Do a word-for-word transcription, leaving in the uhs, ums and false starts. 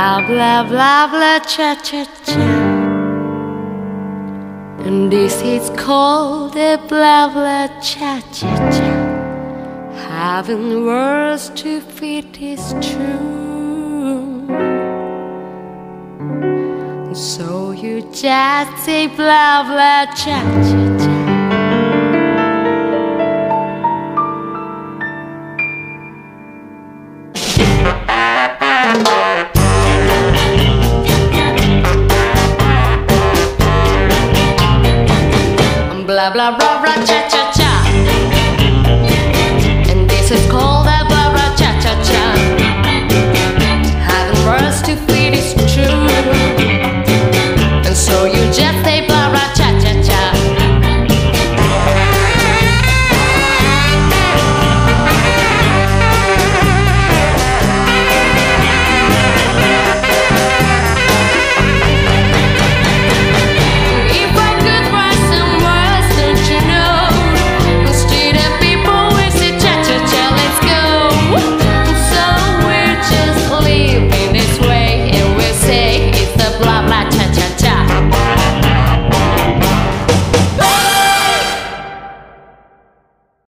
Blah, blah, blah, blah, cha, cha, cha. And this is called a blah, blah, cha, cha, cha. Having words to fit is true. So you just say blah, blah, cha, cha, cha. Blah, blah, blah, blah, cha, cha, cha.